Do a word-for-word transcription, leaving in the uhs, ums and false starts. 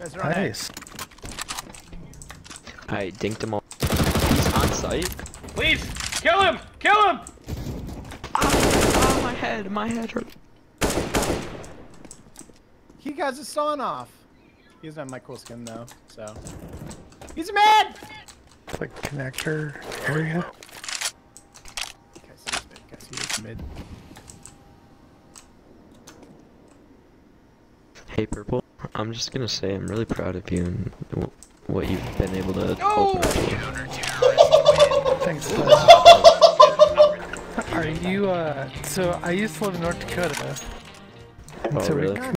Nice. I dinked him all. He's on site. Please, kill him! Kill him! Ah, ah, my head, my head hurt. He got his sawn off. He doesn't have my cool skin though, so. He's mad! Like connector area. Guys, he's mid. Guys, he is mid. Hey, Purple. I'm just gonna say I'm really proud of you and w what you've been able to Oh! Thanks. Are you, uh, so I used to live in North Dakota. And Oh, so really? we